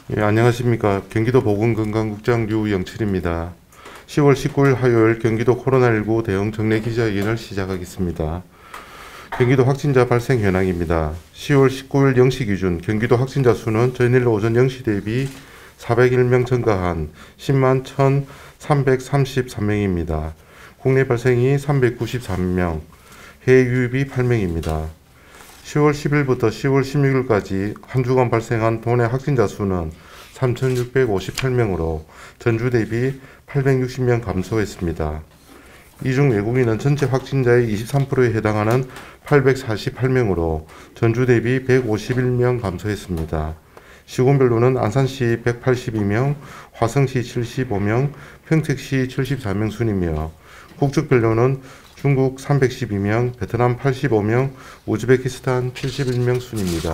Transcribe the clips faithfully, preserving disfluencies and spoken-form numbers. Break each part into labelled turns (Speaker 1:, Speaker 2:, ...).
Speaker 1: 예, 안녕하십니까. 경기도 보건건강국장 류영철입니다. 시월 십구일 화요일 경기도 코로나십구 대응 정례 기자회견을 시작하겠습니다. 경기도 확진자 발생 현황입니다. 시월 십구일 영 시 기준 경기도 확진자 수는 전일 오전 영 시 대비 사백일 명 증가한 십만 천삼백삼십삼 명입니다. 국내 발생이 삼백구십삼 명, 해외 유입이 팔 명입니다. 시월 십일부터 시월 십육일까지 한 주간 발생한 도내 확진자 수는 삼천육백오십팔 명으로 전주 대비 팔백육십 명 감소했습니다. 이 중 외국인은 전체 확진자의 이십삼 퍼센트에 해당하는 팔백사십팔 명으로 전주 대비 백오십일 명 감소했습니다. 시군별로는 안산시 백팔십이 명, 화성시 칠십오 명, 평택시 칠십사 명 순이며 국적별로는 중국 삼백십이 명, 베트남 팔십오 명, 우즈베키스탄 칠십일 명 순입니다.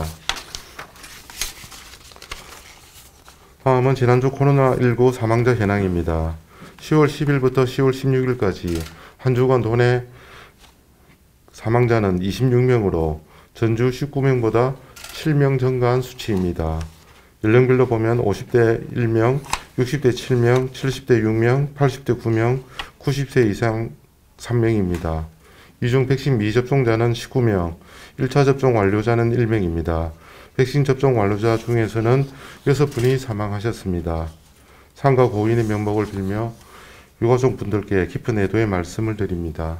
Speaker 1: 다음은 지난주 코로나십구 사망자 현황입니다. 시월 십일부터 시월 십육일까지 한 주간 도내 사망자는 이십육 명으로 전주 십구 명보다 칠 명 증가한 수치입니다. 연령별로 보면 오십 대 일 명, 육십 대 칠 명, 칠십 대 육 명, 팔십 대 구 명, 구십 세 이상 삼 명입니다. 이 중 백신 미접종자는 십구 명, 일 차 접종 완료자는 일 명입니다. 백신 접종 완료자 중에서는 여섯 분이 사망하셨습니다. 삼가 고인의 명복을 빌며 유가족분들께 깊은 애도의 말씀을 드립니다.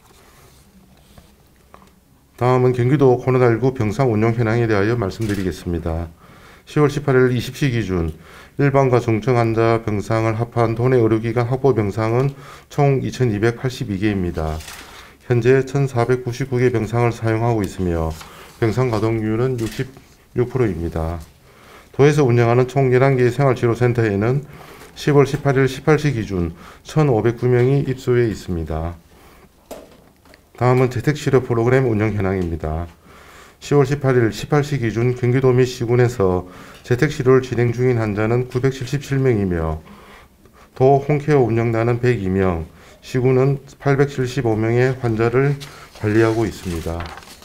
Speaker 1: 다음은 경기도 코로나십구 병상 운영 현황에 대하여 말씀드리겠습니다. 시월 십팔일 이십 시 기준 일반과 중증 환자 병상을 합한 도내 의료기관 확보 병상은 총 이천이백팔십이 개입니다. 현재 천사백구십구 개 병상을 사용하고 있으며 병상 가동률은 육십육 퍼센트입니다. 도에서 운영하는 총 열한 개의 생활치료센터에는 시월 십팔일 십팔 시 기준 천오백구 명이 입소해 있습니다. 다음은 재택치료 프로그램 운영 현황입니다. 시월 십팔일 십팔 시 기준 경기도 및 시군에서 재택치료를 진행 중인 환자는 구백칠십칠 명이며 도 홈케어 운영단은 백이 명, 시군은 팔백칠십오 명의 환자를 관리하고 있습니다.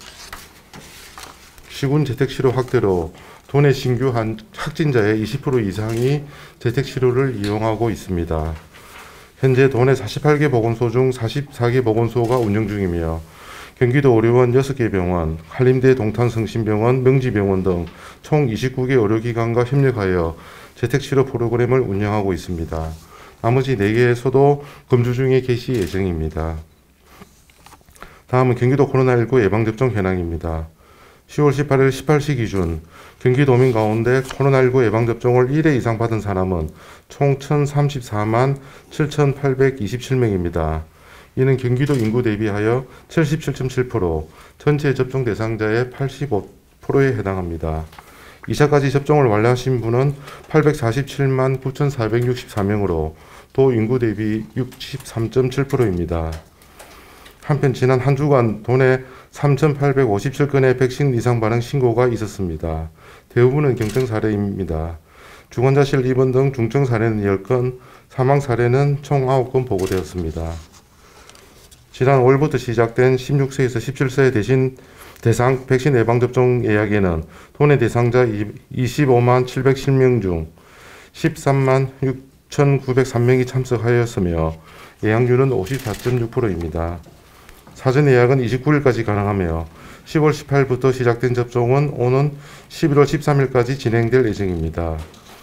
Speaker 1: 시군 재택치료 확대로 도내 신규 확진자의 이십 퍼센트 이상이 재택치료를 이용하고 있습니다. 현재 도내 사십팔 개 보건소 중 사십사 개 보건소가 운영 중이며 경기도 의료원 여섯 개 병원, 한림대 동탄성심병원, 명지병원 등 총 이십구 개 의료기관과 협력하여 재택치료 프로그램을 운영하고 있습니다. 나머지 네 개에서도 검주 중에 개시 예정입니다. 다음은 경기도 코로나십구 예방접종 현황입니다. 시월 십팔일 십팔 시 기준 경기도민 가운데 코로나십구 예방접종을 일 회 이상 받은 사람은 총 천삼십사만 칠천팔백이십칠 명입니다. 이는 경기도 인구 대비하여 칠십칠 점 칠 퍼센트, 전체 접종 대상자의 팔십오 퍼센트에 해당합니다. 이 차까지 접종을 완료하신 분은 팔백사십칠만 구천사백육십사 명으로 도 인구 대비 육십삼 점 칠 퍼센트입니다. 한편 지난 한 주간 도내 삼천팔백오십칠 건의 백신 이상 반응 신고가 있었습니다. 대부분은 경증 사례입니다. 중환자실 입원 등 중증 사례는 십 건, 사망 사례는 총 아홉 건 보고되었습니다. 지난 오일부터 시작된 십육 세에서 십칠 세 대신 대상 백신 예방접종 예약에는 도내 대상자 이십오만 칠백칠 명 중 십삼만 육천구백삼 명이 참석하였으며 예약률은 오십사 점 육 퍼센트입니다. 사전 예약은 이십구일까지 가능하며 시월 십팔일부터 시작된 접종은 오는 십일월 십삼일까지 진행될 예정입니다.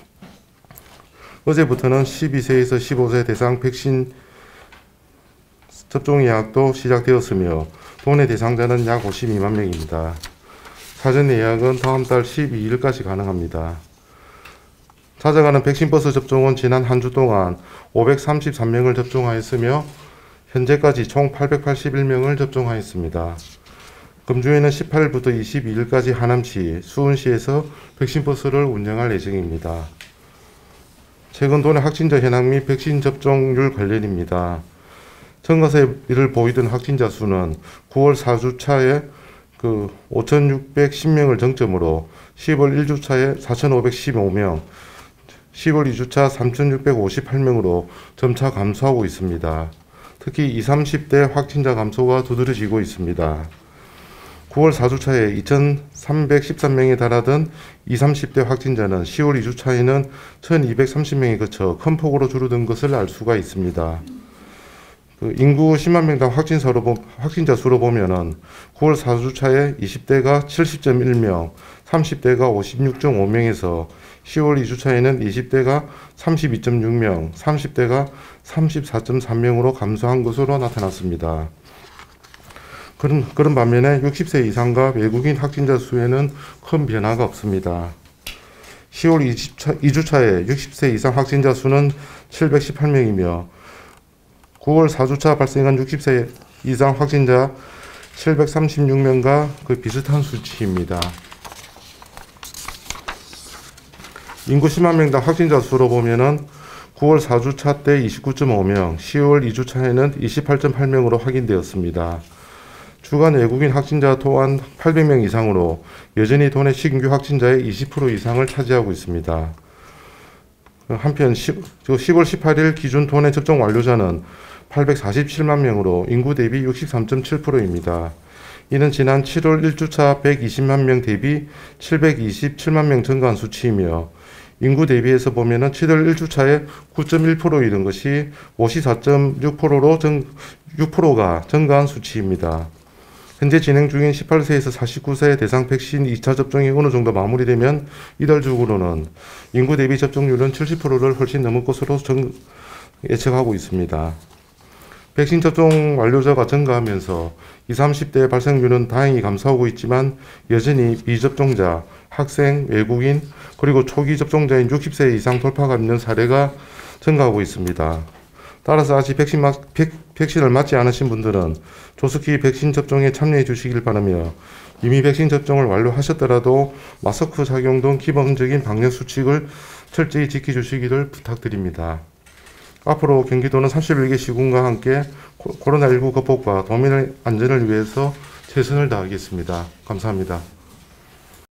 Speaker 1: 어제부터는 십이 세에서 십오 세 대상 백신 접종 예약도 시작되었으며 도내 대상자는 약 오십이만 명입니다. 사전 예약은 다음 달 십이일까지 가능합니다. 찾아가는 백신버스 접종은 지난 한 주 동안 오백삼십삼 명을 접종하였으며 현재까지 총 팔백팔십일 명을 접종하였습니다. 금주에는 십팔일부터 이십이일까지 하남시, 수원시에서 백신버스를 운영할 예정입니다. 최근 도내 확진자 현황 및 백신 접종률 관련입니다. 청가세를 보이던 확진자 수는 구월 사 주차에 그 오천육백십 명을 정점으로 시월 일 주차에 사천오백십오 명, 시월 이 주차 삼천육백오십팔 명으로 점차 감소하고 있습니다. 특히 이십, 삼십 대 확진자 감소가 두드러지고 있습니다. 구월 사 주차에 이천삼백십삼 명에 달하던 이십, 삼십 대 확진자는 시월 이 주차에는 천이백삼십 명에 그쳐 큰 폭으로 줄어든 것을 알 수가 있습니다. 그 인구 십만 명당 확진자로, 확진자 수로 보면은 구월 사 주차에 이십 대가 칠십 점 일 명, 삼십 대가 오십육 점 오 명에서 시월 이 주차에는 이십 대가 삼십이 점 육 명, 삼십 대가 삼십사 점 삼 명으로 감소한 것으로 나타났습니다. 그런, 그런 반면에 육십 세 이상과 외국인 확진자 수에는 큰 변화가 없습니다. 시월 이 주차에 육십 세 이상 확진자 수는 칠백십팔 명이며 구월 사 주차 발생한 육십 세 이상 확진자 칠백삼십육 명과 그 비슷한 수치입니다. 인구 십만 명당 확진자 수로 보면은 구월 사 주차 때 이십구 점 오 명, 시월 이 주차에는 이십팔 점 팔 명으로 확인되었습니다. 주간 외국인 확진자 또한 팔백 명 이상으로 여전히 도내 신규 확진자의 이십 퍼센트 이상을 차지하고 있습니다. 한편 시월 십팔 일 기준 도내 접종 완료자는 팔백사십칠만 명으로 인구 대비 육십삼 점 칠 퍼센트입니다. 이는 지난 칠월 일 주차 백이십만 명 대비 칠백이십칠만 명 증가한 수치이며 인구 대비해서 보면은 칠월 일 주차에 구 점 일 퍼센트 이른 것이 오십사 점 육 퍼센트로 정, 육 퍼센트가 증가한 수치입니다. 현재 진행 중인 십팔 세에서 사십구 세 대상 백신 이 차 접종이 어느 정도 마무리되면 이달 중으로는 인구 대비 접종률은 칠십 퍼센트를 훨씬 넘을 것으로 정, 예측하고 있습니다. 백신 접종 완료자가 증가하면서 이십, 삼십 대 발생률은 다행히 감소하고 있지만 여전히 미접종자, 학생, 외국인, 그리고 초기 접종자인 육십 세 이상 돌파가 있는 사례가 증가하고 있습니다. 따라서 아직 백신, 백, 백신을 맞지 않으신 분들은 조속히 백신 접종에 참여해 주시길 바라며 이미 백신 접종을 완료하셨더라도 마스크 착용 등 기본적인 방역 수칙을 철저히 지켜주시기를 부탁드립니다. 앞으로 경기도는 삼십일 개 시군과 함께 코로나십구 극복과 도민의 안전을 위해서 최선을 다하겠습니다. 감사합니다.